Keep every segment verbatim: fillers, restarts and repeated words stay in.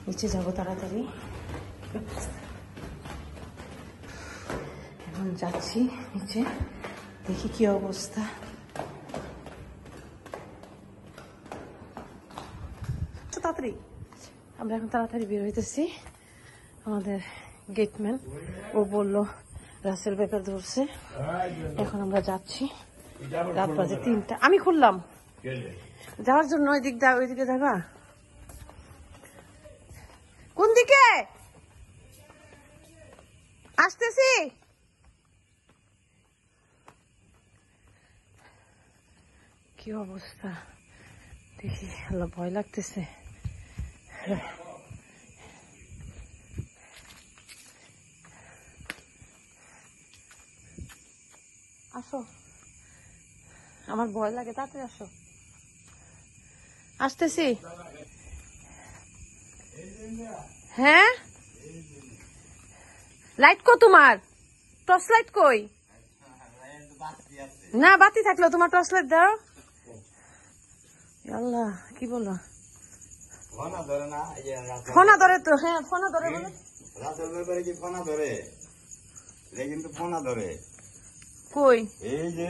নিচে যাবো তাড়াতাড়ি। এখন যাচ্ছি নিচে, দেখি কি অবস্থা। তাড়াতাড়ি আমরা এখন তাড়াতাড়ি বের হইতেছি। আমাদের গেটম্যান ও বললো রাসেল বেকার ধরছে, এখন আমরা যাচ্ছি। রাত বাজে তিনটা, আমি খুললাম যাওয়ার জন্য। ওই দিক দা ওই দিকে যাবা? কোন দিকে? আসতেছি। কি অবস্থা দেখি, আল্লাহ ভয় লাগতেছে। আসো, আমার ভয় লাগে, তাড়াতাড়ি আসো। আসতেছি। হ্যাঁ, লাইট কো তোমার? টর্চ লাইট কই? না, বাতি থাকলো তোমার টর্চ লাইট দাও। আল্লাহ, কি বলো? ফোনা ধরে তো। হ্যাঁ, ফোনা ধরে বলে। রাসেল ব্যাপারে কি ফোনা ধরে? কিন্তু ফোনা ধরে কই? এই যে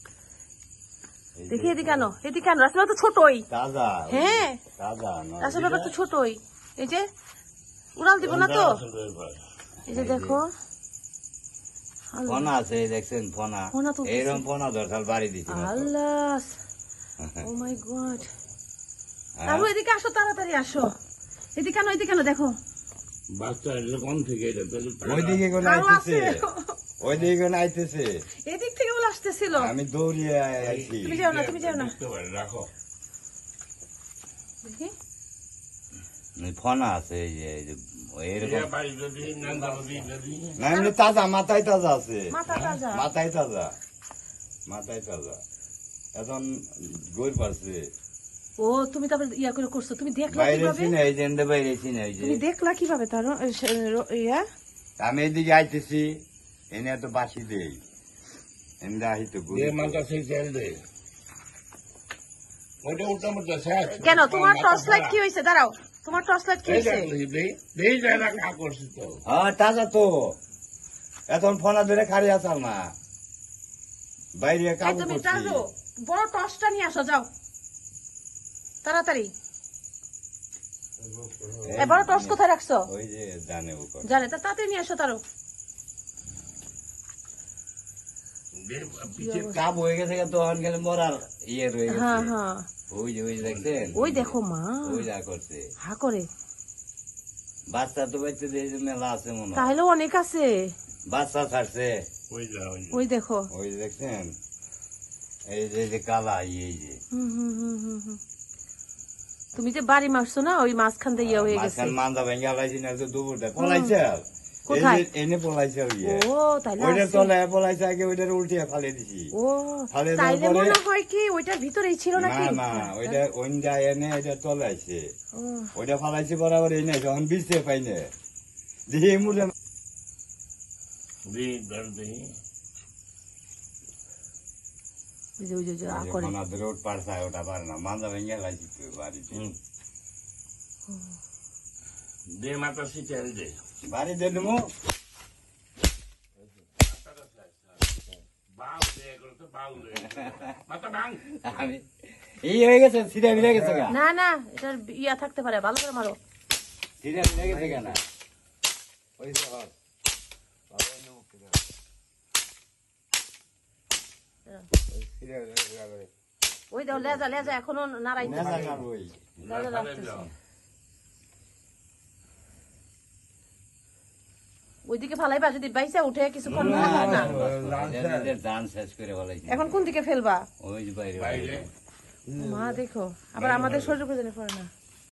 দেখি এদিকে আনো, এদিকে আনো। রাসেল তো ছোটই। তাজা। হ্যাঁ, তাজা রাসেল ব্যাপার তো ছোটই। এই যে উড়াল দিব না তো। এই যে দেখো ফোনা আছে, দেখছেন ফোনা? এইরকম ফোনা দরকার বাড়ি দিচ্ছি। Allah, oh my God. আরো এদিকে আসো, তাড়াতাড়ি আসো। এদিকে আনো, এদিকে আনো, দেখো। বাচ্চা কোন থেকে? ওইদিকে কোন আইতেছে, ওইদিকে কোন আইতেছে, এদিক থেকে বলে আসতেছিল। আমি দৌড়িয়ে আইছি। তুমি যাও না, তুমি যাও না। রাখো দেখি ফোনা আছে। এই যে এইরকম না, এমনি তাজা, মাথায় তাজা আছে। মাথা তাজা, মাথায় তাজা, মাথায় তাজা। এখন গোর পারছে। ও তুমি তারপরে ইয়া করে করছো, তুমি দেখলা বাইরে কিভাবে? চিনে এই যে বাইরে চিনে এই যে তুমি দেখলা কিভাবে তার ইয়া? আমি এদিকে আইতেছি, এনে এত বাসি দেই, এনে আহি তো গোর। মাথা সেই তেল দে, ওইটা উল্টা মতো শেষ। কেন তোমার টর্চ লাইট কি হয়েছে? দাঁড়াও, তোমার টর্চ লাইট কি হয়েছে? হ্যাঁ তাজা তো। এখন ফোনা ধরে খাড়ি আসাল না, বাইরে কাবু তুমি করছি। টানো, বড় টর্চটা নিয়ে আসো, যাও তাড়াতাড়ি। বড় টর্চ কোথায় রাখছো? ওই যে জানে ও জানে, তা তাড়াতাড়ি নিয়ে আসো। তারও কাব হয়ে গেছে, তখন গেলে মরার ইয়ে রয়ে গেছে। হ্যাঁ হ্যাঁ, ওই যে ওই দেখছেন, ওই দেখো মা, ওই যা করছে। হা করে। বাচ্চা তো বাচ্চা দিয়ে মেলা আছে মনে হয়। তাহলে অনেক আছে। বাচ্চা ছাড়ছে, ওই দেখো, ওই যে দেখছেন, এই যে যে কালা এই যে। হুম হুম হুম হুম হুম। তুমি যে বাড়ি মারছো না, ওই মাঝখান দিয়ে ইয়ে হয়ে গেছে। মান্দা ভেঙে লাইছি না, দুপুরটা পলাইছে। কোথায়? এনে পলাইছে। ও তাইলে ওইটার তলে পলাইছে, আগে ওইটার উল্টিয়ে ফালে দিছি। ও তাইলে মনে হয় কি ওইটার ভিতরেই ছিল নাকি? না না, ওইটা ওইটা এনে ওইটা তলে আইছে, ওইটা ফালাইছে বরাবর। এই নাই যখন বিচে পাইনে দেখি এই মুড়ে রোড পাড়ছে, ওটা পারে না, মান্দা ভেঙে লাইছি বাড়িতে। দে মাথা সেই তেল দে, বাড়িতে দেবো। আমি এই হয়ে গেছে, সিধা মিলে গেছে। না না, এটার ইয়া থাকতে পারে, ভালো করে মারো। সিধা মিলে গেছে কেন? ওই দাও, লেজা লেজা এখনো নাড়াইতে পারে। ওইদিকে ফালাইবা, যদি বাইসা উঠে কিছুক্ষণ না। এখন কোন দিকে ফেলবা? ওই বাইরে। মা দেখো, আবার আমাদের শরীর উপরে পড়ে না।